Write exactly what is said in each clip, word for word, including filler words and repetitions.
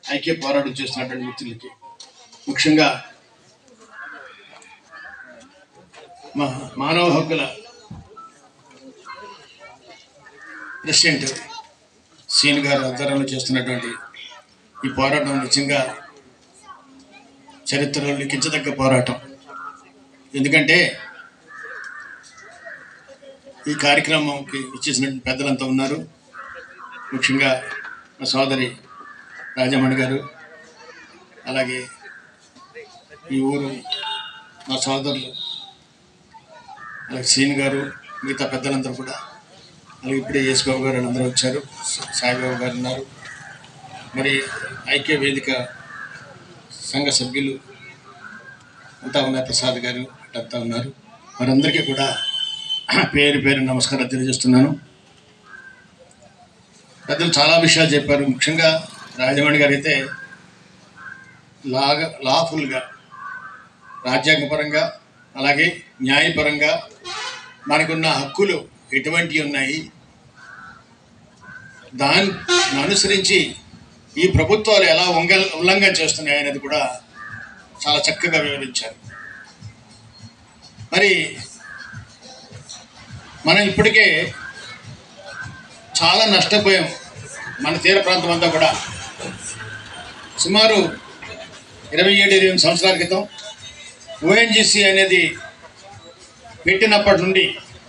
ఐక్య పోరాటం చేస్తున్నటువంటి వ్యక్తులకి, ముఖ్యంగా మా మానవ హక్కుల ప్రెసిడెంట్ సీన్ గారు ఆధ్వర్యంలో చేస్తున్నటువంటి ఈ పోరాటం నిజంగా చరిత్రలో లిఖించదగ్గ పోరాటం. ఎందుకంటే ఈ కార్యక్రమంకి ఇచ్చేసినటువంటి పెద్దలంతా ఉన్నారు. ముఖ్యంగా మా సోదరి రాజమణి గారు, అలాగే ఈ ఊరు మా సోదరులు, అలాగే సీన్ గారు, మిగతా పెద్దలందరూ కూడా, అలాగే ఇప్పుడే యేసుబాబు గారు అందరూ వచ్చారు, సాయిబాబు గారు ఉన్నారు, మరి ఐక్య వేదిక సంఘ సభ్యులు అంతా ఉన్నారు, ప్రసాద్ గారు అంతా ఉన్నారు. వారందరికీ కూడా పేరు పేరు నమస్కారం తెలియజేస్తున్నాను. పెద్దలు చాలా విషయాలు చెప్పారు. ముఖ్యంగా రాజమణి గారు అయితే లాగ లాఫుల్గా రాజ్యాంగపరంగా అలాగే న్యాయపరంగా మనకున్న హక్కులు ఎటువంటివి ఉన్నాయి, దాన్ని అనుసరించి ఈ ప్రభుత్వాలు ఎలా ఉంగ ఉల్లంఘన చేస్తున్నాయి అనేది కూడా చాలా చక్కగా వివరించారు. మరి మనం ఇప్పటికే చాలా నష్టపోయాం. మన తీర ప్రాంతం అంతా కూడా సుమారు ఇరవై ఏడు ఇరవై ఎనిమిది సంవత్సరాల క్రితం ఓఎన్జీసీ అనేది పెట్టినప్పటి నుండి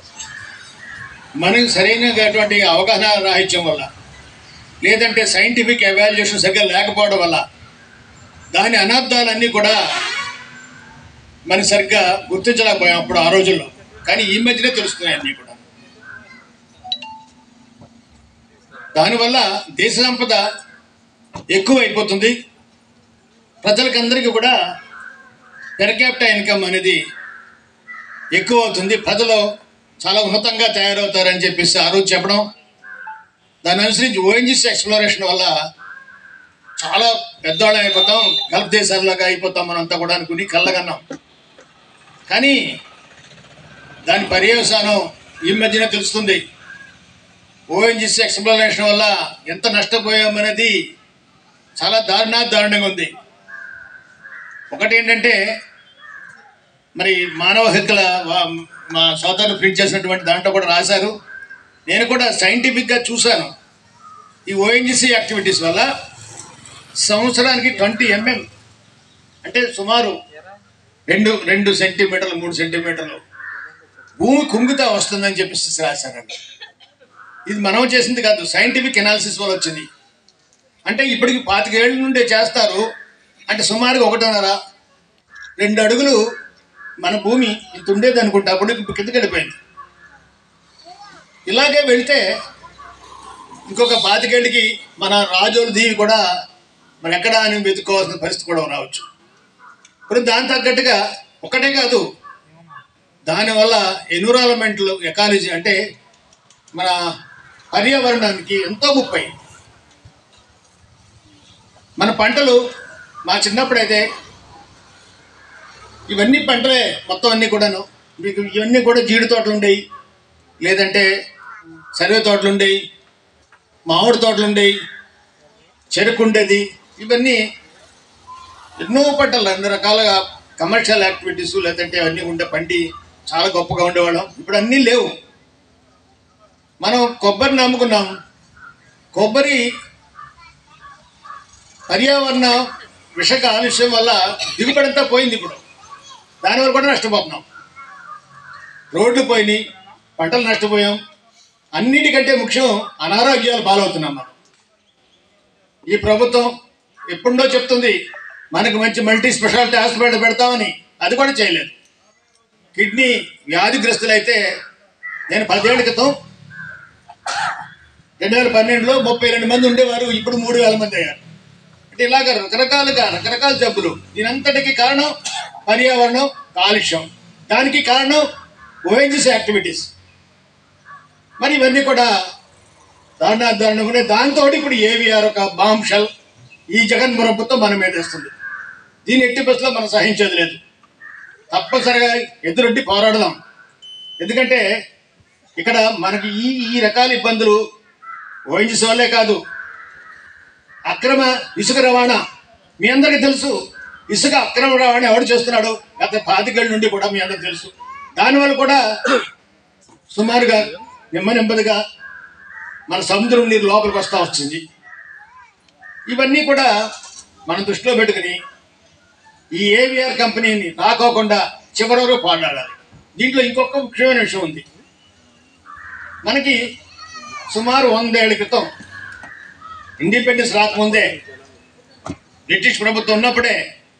మనకి సరైనటువంటి అవగాహన రాహిత్యం వల్ల, లేదంటే సైంటిఫిక్ ఎవాల్యుయేషన్ సరిగ్గా లేకపోవడం వల్ల దాని అనర్థాలన్నీ కూడా మనం సరిగ్గా గుర్తించలేకపోయాం అప్పుడు ఆ రోజుల్లో. కానీ ఈ మధ్యనే తెలుస్తున్నాయి అన్నీ కూడా. దానివల్ల దేశ సంపద ఎక్కువ అయిపోతుంది. ప్రజలకందరికీ కూడా పెర్ క్యాపిటా ఇన్కమ్ అనేది ఎక్కువ అవుతుంది. ప్రజలు చాలా ఉన్నతంగా తయారవుతారని చెప్పేసి ఆ రోజు చెప్పడం, దాన్ని అనుసరించి ఓఎన్జీసీ ఎక్స్ప్లోరేషన్ వల్ల చాలా పెద్దవాళ్ళం అయిపోతాం, గల్ఫ్ దేశాల్లాగా అయిపోతాం మనంతా కూడా అనుకుని కళ్ళగన్నాం. కానీ దాని పర్యవసానం ఈ మధ్యనే తెలుస్తుంది. ఓఎన్జీసీ ఎక్స్ప్లోరేషన్ వల్ల ఎంత నష్టపోయామనేది చాలా దారుణా దారుణంగా ఉంది. ఒకటి ఏంటంటే, మరి మానవ హక్కుల మా సోదరులు ప్రింట్ చేసినటువంటి దాంట్లో కూడా రాశారు, నేను కూడా సైంటిఫిక్గా చూశాను. ఈ ఓఎన్జీసీ యాక్టివిటీస్ వల్ల సంవత్సరానికి ట్వంటీ ఎంఎం అంటే సుమారు రెండు రెండు సెంటీమీటర్లు మూడు సెంటీమీటర్లు భూమి కుంగుతా వస్తుందని చెప్పేసి రాశారండి. ఇది మనం చేసింది కాదు, సైంటిఫిక్ ఎనాలిసిస్ వల్ల వచ్చింది. అంటే ఇప్పటికి పాతికేళ్ళ నుండే చేస్తారు. అంటే సుమారుగా ఒకటిన్నర రెండు అడుగులు మన భూమి ఇంత ఉండేది అనుకుంటా, అప్పుడు ఇప్పుడు కిందకి వెళ్ళిపోయింది. ఇలాగే వెళితే ఇంకొక పాతికేళ్ళకి మన రాజోలు దీవి కూడా మరి ఎక్కడా అని వెతుక్కోవాల్సిన పరిస్థితి కూడా రావచ్చు. ఇప్పుడు దాని తగ్గట్టుగా ఒకటే కాదు, దానివల్ల ఎన్విరాన్మెంటల్ ఎకాలజీ అంటే మన పర్యావరణానికి ఎంతో ముప్పై. మన పంటలు మా చిన్నప్పుడైతే ఇవన్నీ పంటలే మొత్తం అన్నీ కూడాను. మీకు ఇవన్నీ కూడా జీడి తోటలు ఉండేవి, లేదంటే సర్వే తోటలు ఉండేవి, మామిడి తోటలు ఉండేవి, చెరుకు ఉండేది. ఇవన్నీ ఎన్నో పంటలు అన్ని రకాలుగా కమర్షియల్ యాక్టివిటీస్ లేదంటే అవన్నీ ఉండే పండి చాలా గొప్పగా ఉండేవాళ్ళం. ఇప్పుడు అన్నీ లేవు. మనం కొబ్బరిని నమ్ముకున్నాం. కొబ్బరి పర్యావరణ విష కాలుష్యం వల్ల దిగుబడంతా పోయింది. ఇప్పుడు దానివల్ల కూడా నష్టపోతున్నాం. రోడ్లు పోయినాయి, పంటలు నష్టపోయాం. అన్నిటికంటే ముఖ్యం అనారోగ్యాలు పాలవుతున్నాం మనం. ఈ ప్రభుత్వం ఎప్పుడో చెప్తుంది మనకు మంచి మల్టీ స్పెషాలిటీ హాస్పిటల్ పెడతామని, అది కూడా చేయలేదు. కిడ్నీ వ్యాధిగ్రస్తులైతే నేను పదేళ్ల క్రితం రెండు వేల పన్నెండులో ముప్పై రెండు మంది ఉండేవారు, ఇప్పుడు మూడు వేల మంది అయ్యారు. అంటే ఇలాగ రకరకాలుగా రకరకాల జబ్బులు. దీనంతటికి కారణం పర్యావరణం కాలుష్యం, దానికి కారణం ఓఎన్జీసీ యాక్టివిటీస్. మరి ఇవన్నీ కూడా దారుణ దారుణంగా దాంతో ఇప్పుడు ఏవిఆర్ ఒక బాంబ్ షెల్ ఈ జగన్ ప్రభుత్వం మన మీద వేస్తుంది. దీని ఎట్టి బస్సులో మనం సహించేది లేదు. తప్పనిసరిగా ఎదురొడ్డి పోరాడదాం. ఎందుకంటే ఇక్కడ మనకి ఈ ఈ రకాల ఇబ్బందులు ఓఎన్జీసీ వల్లే కాదు, అక్రమ ఇసుక రవాణా మీ అందరికీ తెలుసు. ఇసుక అక్రమ రవాణా ఎవడు చేస్తున్నాడు గత పాతికేళ్ళ నుండి కూడా మీ అందరికి తెలుసు. దానివల్ల కూడా సుమారుగా నెమ్మది నెమ్మదిగా మన సముద్రం నీరు లోపలికి వస్తూ వచ్చింది. ఇవన్నీ కూడా మనం దృష్టిలో పెట్టుకుని ఈ ఏవిఆర్ కంపెనీని రాకోకుండా చివరి వరకు పోరాడాలి. దీంట్లో ఇంకొక ముఖ్యమైన విషయం ఉంది. మనకి సుమారు వందేళ్ల క్రితం ఇండిపెండెన్స్ రాకముందే బ్రిటిష్ ప్రభుత్వం ఉన్నప్పుడే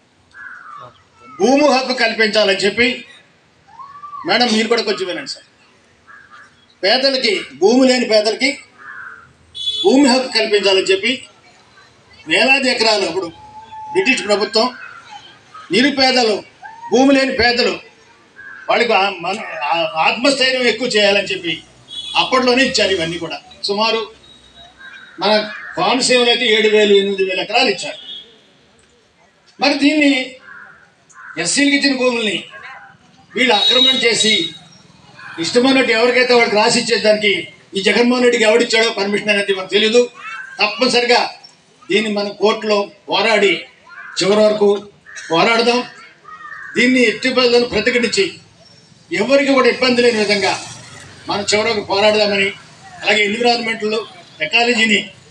భూమి హక్కు కల్పించాలని చెప్పి, మేడం మీరు కూడా కొంచెం వినండి సార్, పేదలకి భూమి లేని పేదలకి భూమి హక్కు కల్పించాలని చెప్పి వేలాది ఎకరాలు అప్పుడు బ్రిటిష్ ప్రభుత్వం నిరుపేదలు భూమి లేని పేదలు వాళ్ళకి మన ఆత్మస్థైర్యం ఎక్కువ చేయాలని చెప్పి అప్పట్లోనే ఇచ్చారు. ఇవన్నీ కూడా సుమారు మన కోనసీమలో అయితే ఏడు వేలు ఎనిమిది వేల ఎకరాలు ఇచ్చారు. మరి దీన్ని ఎస్సీలకు ఇచ్చిన భూముల్ని వీళ్ళు ఆక్రమణ చేసి ఇష్టమైనట్టు ఎవరికైతే వాళ్ళకి రాసి ఇచ్చేదానికి ఈ జగన్మోహన్ రెడ్డికి ఎవడిచ్చాడో పర్మిషన్ అనేది మనకు తెలియదు. తప్పనిసరిగా దీన్ని మన కోర్టులో పోరాడి చివరి వరకు పోరాడదాం. దీన్ని ఎట్టి బదులను ప్రతిఘటించి ఎవరికి కూడా ఇబ్బంది లేని విధంగా మనం చివరికి పోరాడదామని, అలాగే ఎన్విరాన్మెంట్లో ఎకాలజీని